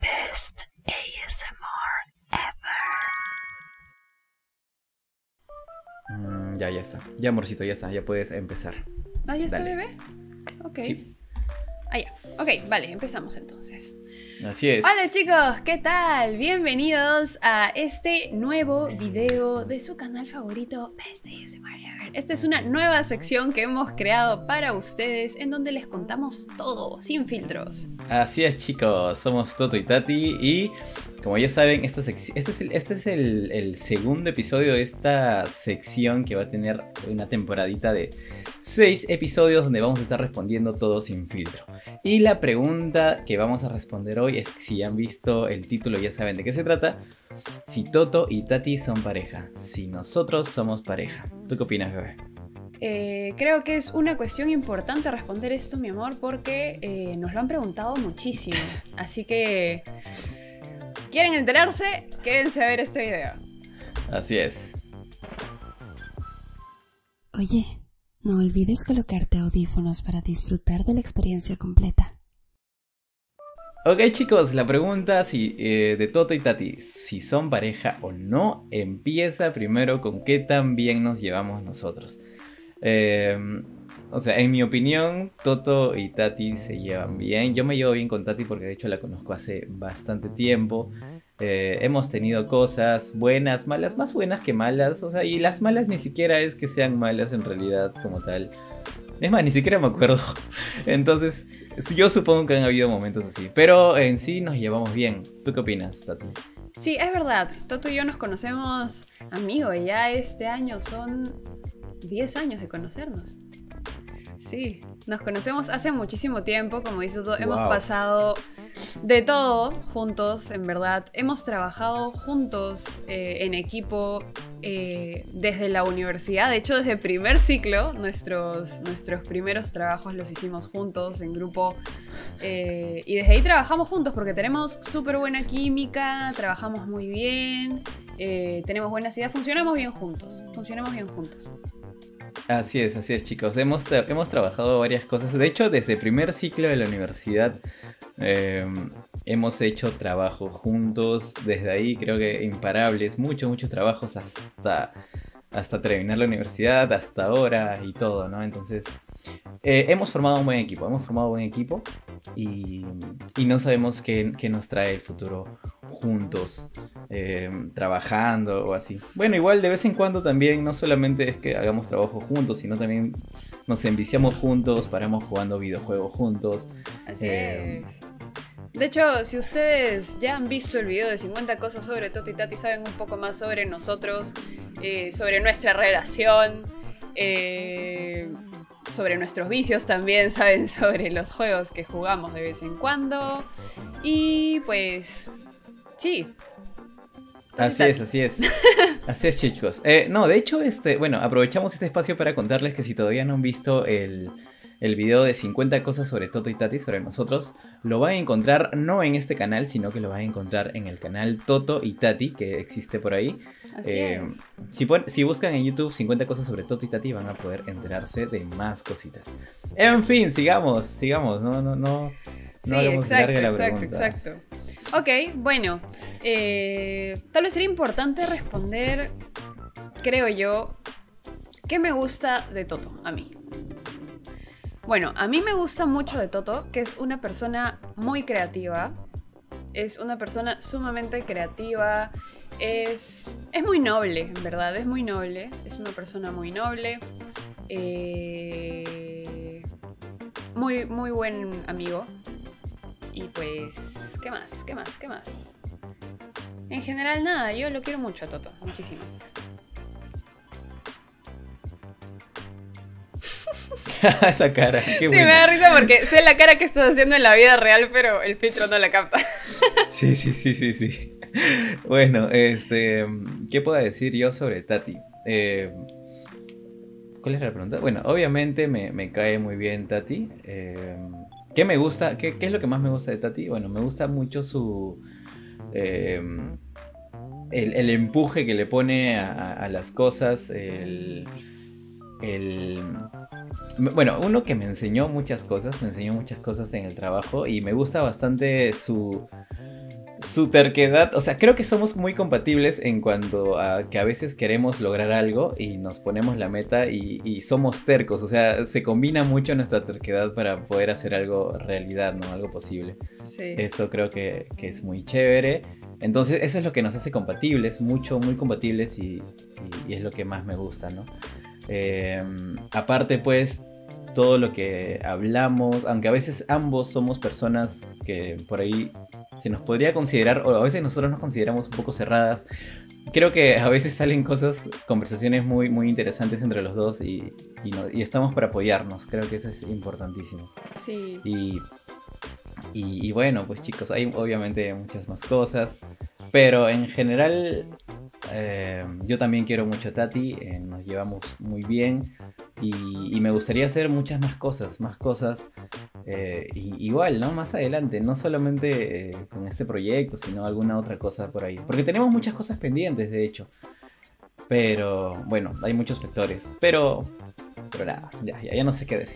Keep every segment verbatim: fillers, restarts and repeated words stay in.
Best A S M R ever. Mm, ya, ya está. Ya, amorcito, ya está. Ya puedes empezar. ¿Ah, ya está, Dale. bebé? Ok. Sí. Ah, ya. Ok, vale, empezamos entonces. Así es. Hola chicos, ¿qué tal? Bienvenidos a este nuevo video de su canal favorito, Best A S M R Ever. Esta es una nueva sección que hemos creado para ustedes en donde les contamos todo, sin filtros. Así es, chicos. Somos Toto y Tati. Y como ya saben, esta sec- este es, el, este es el, el segundo episodio de esta sección que va a tener una temporadita de seis episodios donde vamos a estar respondiendo todo sin filtro. Y la pregunta que vamos a responder hoy es: si han visto el título ya saben de qué se trata. Si Toto y Tati son pareja, si nosotros somos pareja. ¿Tú qué opinas, bebé? Eh, creo que es una cuestión importante responder esto, mi amor, porque eh, nos lo han preguntado muchísimo. Así que, ¿quieren enterarse? Quédense a ver este video. Así es. Oye, no olvides colocarte audífonos para disfrutar de la experiencia completa. Ok, chicos, la pregunta si, eh, de Toto y Tati, si son pareja o no, empieza primero con qué tan bien nos llevamos nosotros. Eh, o sea, en mi opinión, Toto y Tati se llevan bien. Yo me llevo bien con Tati porque de hecho la conozco hace bastante tiempo. Eh, hemos tenido cosas buenas, malas, más buenas que malas. O sea, y las malas ni siquiera es que sean malas en realidad como tal. Es más, ni siquiera me acuerdo. Entonces, yo supongo que han habido momentos así. Pero en sí nos llevamos bien. ¿Tú qué opinas, Tati? Sí, es verdad. Toto y yo nos conocemos, amigo, y ya este año son diez años de conocernos. Sí, nos conocemos hace muchísimo tiempo, como dice todo, hemos Wow. pasado de todo juntos, en verdad. Hemos trabajado juntos eh, en equipo eh, desde la universidad. De hecho, desde el primer ciclo, nuestros, nuestros primeros trabajos los hicimos juntos, en grupo. Eh, y desde ahí trabajamos juntos porque tenemos súper buena química, trabajamos muy bien, eh, tenemos buenas ideas, funcionamos bien juntos, funcionamos bien juntos. Así es, así es, chicos. Hemos, tra- hemos trabajado varias cosas. De hecho, desde el primer ciclo de la universidad eh, hemos hecho trabajo juntos. Desde ahí creo que imparables, muchos, muchos trabajos hasta, hasta terminar la universidad, hasta ahora y todo, ¿no? Entonces, eh, hemos formado un buen equipo, hemos formado un buen equipo y, y no sabemos qué, qué nos trae el futuro juntos, eh, trabajando o así. Bueno, igual de vez en cuando también, no solamente es que hagamos trabajo juntos, sino también nos enviciamos juntos, paramos jugando videojuegos juntos. Así Eh, es. De hecho, si ustedes ya han visto el video de cincuenta cosas sobre Toto y Tati, saben un poco más sobre nosotros, eh, sobre nuestra relación, eh, sobre nuestros vicios también, saben sobre los juegos que jugamos de vez en cuando. Y pues, sí. Toto y Así Tati. es, así es. Así es, chicos. Eh, no, de hecho, este, bueno, aprovechamos este espacio para contarles que si todavía no han visto el, el video de cincuenta cosas sobre Toto y Tati, sobre nosotros, lo van a encontrar no en este canal, sino que lo van a encontrar en el canal Toto y Tati, que existe por ahí. Así Eh, es. si, pon- si buscan en YouTube cincuenta cosas sobre Toto y Tati, van a poder enterarse de más cositas. En fin, sigamos, sigamos, no, no, no. Sí, No hagamos exacto, larga la exacto, pregunta. exacto. Ok, bueno, eh, tal vez sería importante responder, creo yo, ¿qué me gusta de Toto a mí? Bueno, a mí me gusta mucho de Toto, que es una persona muy creativa, es una persona sumamente creativa, es, es muy noble, en verdad, es muy noble, es una persona muy noble, eh, muy, muy buen amigo. Y pues, ¿qué más? ¿Qué más? ¿Qué más? En general, nada, yo lo quiero mucho a Toto, muchísimo. Esa cara, qué Sí, buena. me da risa porque sé la cara que estás haciendo en la vida real, pero el filtro no la capta. Sí, sí, sí, sí, sí. Bueno, este, ¿qué puedo decir yo sobre Tati? Eh, ¿cuál es la pregunta? Bueno, obviamente me, me cae muy bien Tati. Eh, ¿qué me gusta? ¿Qué, qué es lo que más me gusta de Tati? Bueno, me gusta mucho su... eh, el, el empuje que le pone a, a- a las cosas, el... el bueno, uno que me enseñó muchas cosas, me enseñó muchas cosas en el trabajo y me gusta bastante su... su terquedad, o sea, creo que somos muy compatibles en cuanto a que a veces queremos lograr algo y nos ponemos la meta y, y somos tercos, o sea, se combina mucho nuestra terquedad para poder hacer algo realidad, ¿no? Algo posible. Sí. Eso creo que, que es muy chévere. Entonces, eso es lo que nos hace compatibles, mucho, muy compatibles y, y, y es lo que más me gusta, ¿no? Eh, aparte, pues, todo lo que hablamos, aunque a veces ambos somos personas que por ahí se nos podría considerar, o a veces nosotros nos consideramos un poco cerradas, creo que a veces salen cosas, conversaciones muy, muy interesantes entre los dos y, y, no, y estamos para apoyarnos, creo que eso es importantísimo. Sí. Y, y, y bueno, pues chicos, hay obviamente muchas más cosas, pero en general eh, yo también quiero mucho a Tati, eh, nos llevamos muy bien y, y me gustaría hacer muchas más cosas, más cosas eh, y, igual, ¿no? Más adelante, no solamente eh, con este proyecto, sino alguna otra cosa por ahí, porque tenemos muchas cosas pendientes, de hecho, pero bueno, hay muchos factores, pero, pero nada, ya, ya, ya no sé qué decir.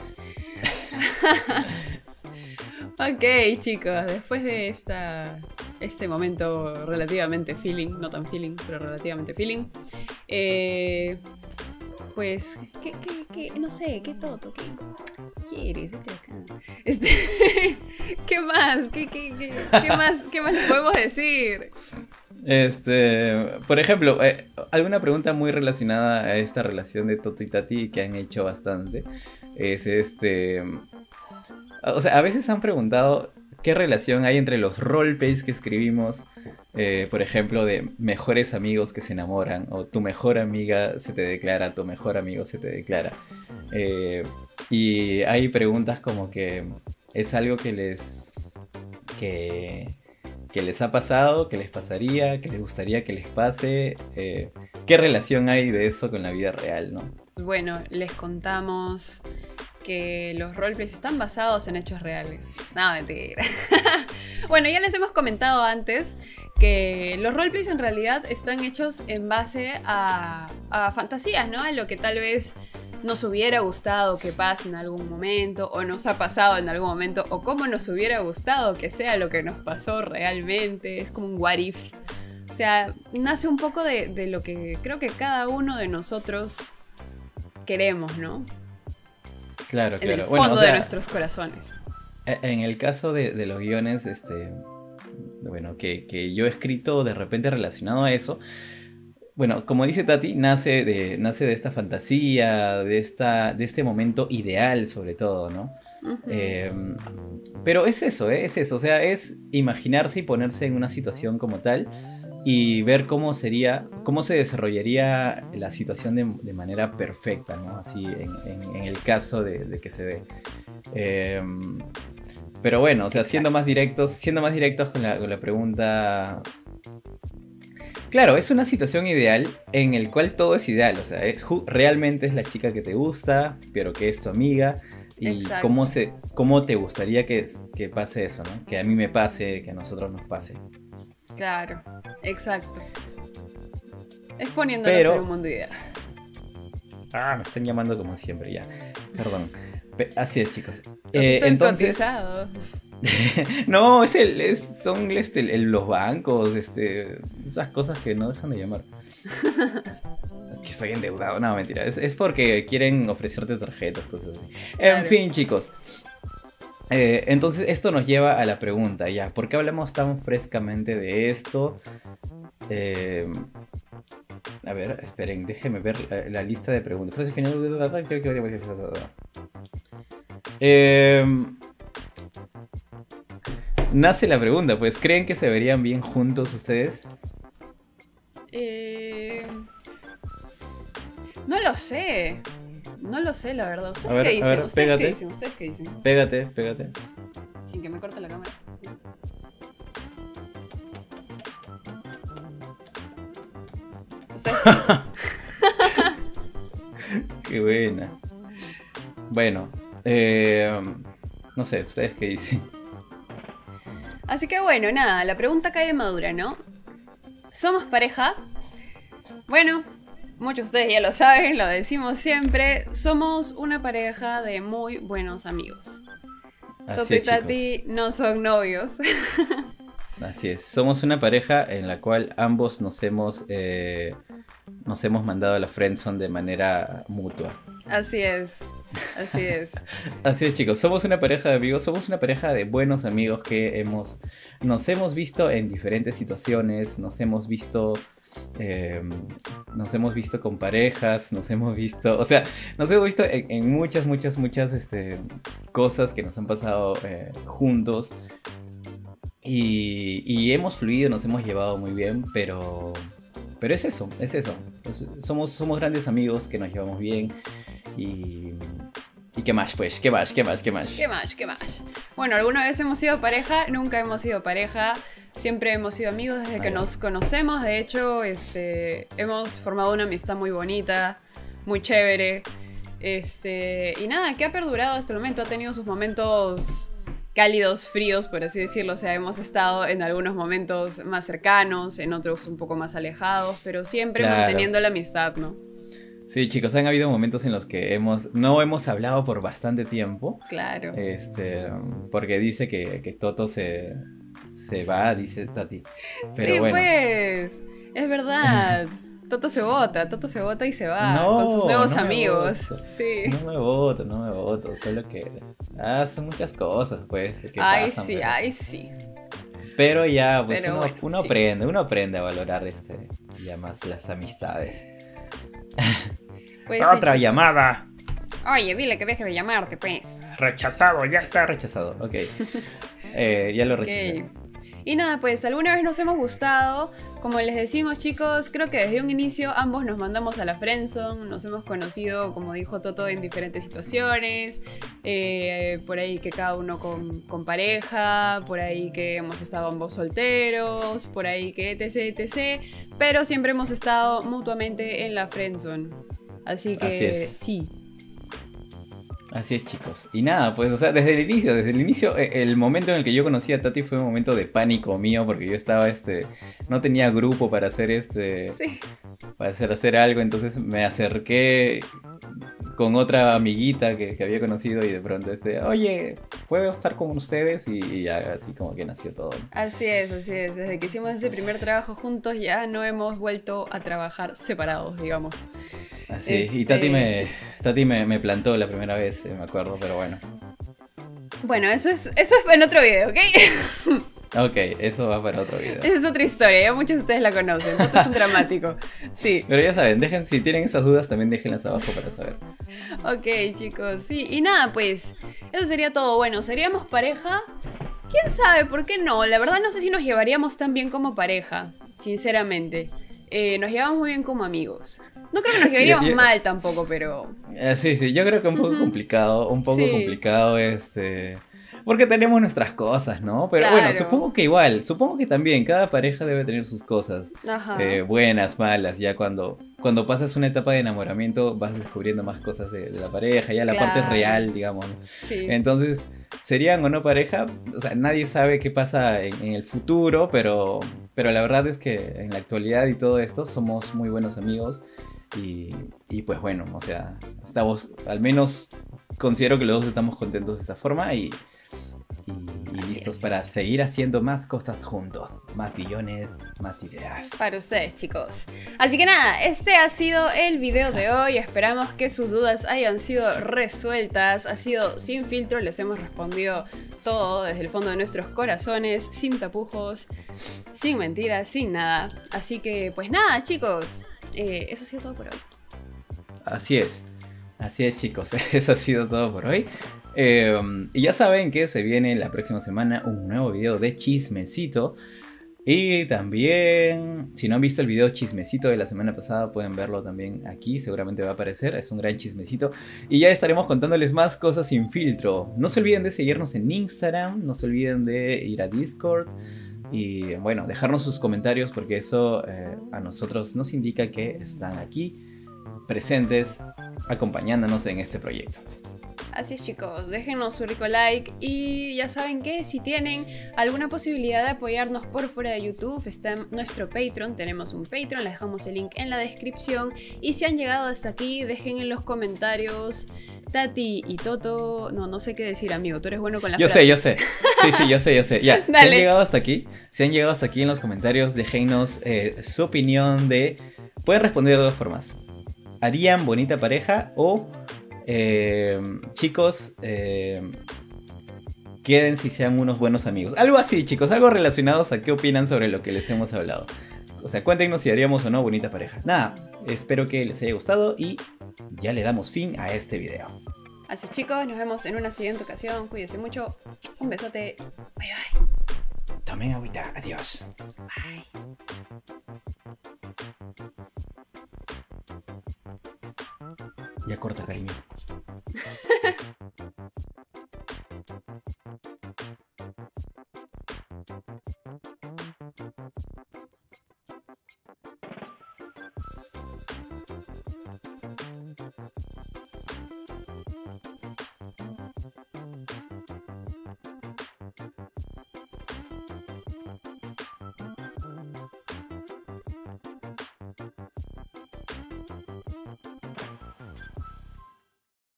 Ok, chicos, después de esta, este momento relativamente feeling, no tan feeling, pero relativamente feeling, eh, pues, ¿qué, qué, qué? No sé, ¿qué toto? ¿Qué quieres? Vete acá. Este, ¿qué más? ¿Qué, qué, qué, qué más? ¿Qué más le podemos decir? Este, por ejemplo, eh, alguna pregunta muy relacionada a esta relación de Toto y Tati que han hecho bastante es este, o sea, a veces han preguntado qué relación hay entre los roleplays que escribimos, eh, por ejemplo, de mejores amigos que se enamoran o tu mejor amiga se te declara, tu mejor amigo se te declara. Eh, y hay preguntas como que es algo que les que que les ha pasado, que les pasaría, que les gustaría que les pase, eh, qué relación hay de eso con la vida real, ¿no? Bueno, les contamos que los roleplays están basados en hechos reales. No, mentira. Bueno, ya les hemos comentado antes que los roleplays en realidad están hechos en base a, a fantasías, ¿no? A lo que tal vez nos hubiera gustado que pase en algún momento, o nos ha pasado en algún momento, o cómo nos hubiera gustado que sea lo que nos pasó realmente. Es como un what if. O sea, nace un poco de, de lo que creo que cada uno de nosotros queremos, ¿no? Claro, En claro. el Bueno, fondo o sea, de nuestros corazones. en el caso de, de los guiones, este, bueno, que, que yo he escrito de repente relacionado a eso, bueno, como dice Tati, nace de, nace de esta fantasía, de, esta, de este momento ideal sobre todo, ¿no? Uh-huh. Eh, pero es eso, ¿eh? Es eso, o sea, es imaginarse y ponerse en una situación como tal y ver cómo sería, cómo se desarrollaría la situación de, de manera perfecta, ¿no? Así en, en, en el caso de, de que se dé. Eh, pero bueno, o sea, siendo más directos, siendo más directos con la, con la pregunta. Claro, es una situación ideal en el cual todo es ideal, o sea, es, realmente es la chica que te gusta, pero que es tu amiga, y cómo, se, cómo te gustaría que, que pase eso, ¿no? Que a mí me pase, que a nosotros nos pase. Claro, exacto. Es poniéndonos pero... en un mundo ideal. Ah, me están llamando como siempre ya, perdón. Así es, chicos. Eh, entonces... No, es el, es, son este, el, los bancos, este, esas cosas que no dejan de llamar. Es, es que estoy endeudado, no, mentira. Es, es porque quieren ofrecerte tarjetas, cosas así. Claro. En fin, chicos. Eh, entonces esto nos lleva a la pregunta, ya, ¿por qué hablamos tan frescamente de esto? Eh, a ver, esperen, déjenme ver la, la lista de preguntas. Frase final. Eh... Nace la pregunta, pues, ¿creen que se verían bien juntos ustedes? Eh... No lo sé. No lo sé, la verdad. ¿Ustedes ver, qué dicen? Ver, ¿Ustedes pégate. qué dicen? ¿Ustedes qué dicen? Pégate, pégate. Sin que me corte la cámara. ¿Ustedes qué dicen? Qué buena. Bueno, eh, no sé, ¿ustedes qué dicen? Así que bueno, nada, la pregunta cae de madura, ¿no? ¿Somos pareja? Bueno, muchos de ustedes ya lo saben, lo decimos siempre. Somos una pareja de muy buenos amigos. Toto y Tati no son novios. Así es. Somos una pareja en la cual ambos nos hemos, eh, nos hemos mandado a la friendzone de manera mutua. Así es, así es. Así es, chicos. Somos una pareja de amigos, somos una pareja de buenos amigos que hemos, nos hemos visto en diferentes situaciones, nos hemos visto... Eh, nos hemos visto con parejas, nos hemos visto, o sea, nos hemos visto en, en muchas, muchas, muchas este, cosas que nos han pasado eh, juntos y, y hemos fluido, nos hemos llevado muy bien, pero, pero es eso, es eso. Es, somos, somos grandes amigos que nos llevamos bien y... ¿Y qué más, pues? ¿Qué más? ¿Qué más? ¿Qué más? ¿Qué más? ¿Qué más? Bueno, alguna vez hemos sido pareja, nunca hemos sido pareja. Siempre hemos sido amigos desde que nos conocemos. De hecho, este, hemos formado una amistad muy bonita, muy chévere. Este, y nada, que ha perdurado hasta el momento. Ha tenido sus momentos cálidos, fríos, por así decirlo. O sea, hemos estado en algunos momentos más cercanos, en otros un poco más alejados, pero siempre Claro. manteniendo la amistad, ¿no? Sí, chicos, han habido momentos en los que hemos no hemos hablado por bastante tiempo. Claro. Este, porque dice que, que Toto se, se va, dice Tati. Pero sí, bueno. pues, es verdad. Toto se bota, Toto se bota y se va No, con sus nuevos no me amigos. voto. Sí. No me voto, no me voto, solo que ah, son muchas cosas, pues, que Ay, pasan, sí, pero, ay, sí. pero ya, pues Pero uno, bueno, uno sí. aprende, uno aprende a valorar este, ya más las amistades. Pues sí, Otra chicos. llamada. Oye, dile que deje de llamarte, pues. Rechazado, ya está rechazado. Ok. Eh, ya lo rechacé. Ok. Y nada, pues alguna vez nos hemos gustado. Como les decimos, chicos, creo que desde un inicio ambos nos mandamos a la friendzone. Nos hemos conocido, como dijo Toto, en diferentes situaciones. Eh, por ahí que cada uno con, con pareja. Por ahí que hemos estado ambos solteros. Por ahí que etc, etcétera. Pero siempre hemos estado mutuamente en la friendzone. Así que Así es. sí. Así es, chicos. Y nada, pues, o sea, desde el inicio, desde el inicio, eh, el momento en el que yo conocí a Tati fue un momento de pánico mío, porque yo estaba, este, no tenía grupo para hacer, este, Sí. para hacer, hacer algo, entonces me acerqué con otra amiguita que, que había conocido y de pronto, este, oye, ¿puedo estar con ustedes? Y, y ya así como que nació todo. Así es, así es. Desde que hicimos ese primer trabajo juntos ya no hemos vuelto a trabajar separados, digamos. Así, y Este, Tati me, sí. Tati me, me plantó la primera vez, eh, me acuerdo, pero bueno. Bueno, eso es, eso es en otro video, ¿ok? Ok, eso va para otro video. Esa es otra historia, ya muchos de ustedes la conocen. Toto es un dramático. Sí. Pero ya saben, dejen, si tienen esas dudas también déjenlas abajo para saber. Ok, chicos, sí. Y nada, pues, eso sería todo. Bueno, ¿seríamos pareja? ¿Quién sabe? ¿Por qué no? La verdad no sé si nos llevaríamos tan bien como pareja, sinceramente. Eh, nos llevamos muy bien como amigos. No creo que nos llevaríamos yo- mal tampoco, pero... Eh, sí, sí, yo creo que un poco Ujú. complicado, un poco Sí. complicado, este... Porque tenemos nuestras cosas, ¿no? Pero bueno, Claro. supongo que igual, supongo que también cada pareja debe tener sus cosas. Ajá. eh, buenas, malas, ya cuando, cuando pasas una etapa de enamoramiento vas descubriendo más cosas de, de la pareja, ya la parte Claro. real, digamos, ¿no? Sí. Entonces, ¿serían o no pareja? O sea, nadie sabe qué pasa en, en el futuro, pero, pero la verdad es que en la actualidad y todo esto somos muy buenos amigos y, y pues bueno, o sea, estamos, al menos considero que los dos estamos contentos de esta forma y, y, y Así listos es. para seguir haciendo más cosas juntos, más guiones, más ideas. Para ustedes, chicos. Así que nada, este ha sido el video de hoy. Esperamos que sus dudas hayan sido resueltas. Ha sido sin filtro, les hemos respondido todo desde el fondo de nuestros corazones, sin tapujos, sin mentiras, sin nada. Así que, pues nada, chicos. eh, eso ha sido todo por hoy. Así es, así es, chicos, eso ha sido todo por hoy. Eh, y ya saben que se viene la próxima semana un nuevo video de chismecito. Y también, si no han visto el video chismecito de la semana pasada, pueden verlo también aquí, seguramente va a aparecer, es un gran chismecito. Y ya estaremos contándoles más cosas sin filtro. No se olviden de seguirnos en Instagram, no se olviden de ir a Discord. Y bueno, dejarnos sus comentarios porque eso eh, a nosotros nos indica que están aquí presentes acompañándonos en este proyecto. Así es, chicos, déjenos su rico like y ya saben que si tienen alguna posibilidad de apoyarnos por fuera de YouTube, está en nuestro Patreon, tenemos un Patreon, les dejamos el link en la descripción y si han llegado hasta aquí, dejen en los comentarios Tati y Toto, no, no sé qué decir, amigo. Tú eres bueno con las Yo sé, frases. yo sé. Sí, sí, yo sé, yo sé. Ya, si han Dale. llegado hasta aquí, si han llegado hasta aquí en los comentarios, déjennos eh, su opinión de... Pueden responder de dos formas. ¿Harían bonita pareja o eh, chicos, eh, quédense y sean unos buenos amigos? Algo así, chicos, algo relacionados a qué opinan sobre lo que les hemos hablado. O sea, cuéntenos si haríamos o no bonita pareja. Nada, espero que les haya gustado y ya le damos fin a este video. Así chicos, nos vemos en una siguiente ocasión. Cuídense mucho. Un besote. Bye bye. Tomen agüita, adiós. Bye. Ya corta, cariño.